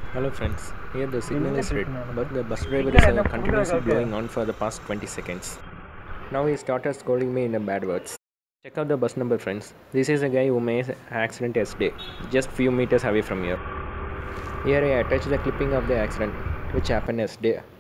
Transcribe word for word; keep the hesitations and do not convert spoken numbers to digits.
Hello friends, here the signal is red, but the bus driver is uh, continuously blowing on for the past twenty seconds. Now he started scolding me in a bad words. Check out the bus number friends. This is a guy who made an accident yesterday, just few meters away from here. Here I attached the clipping of the accident which happened yesterday.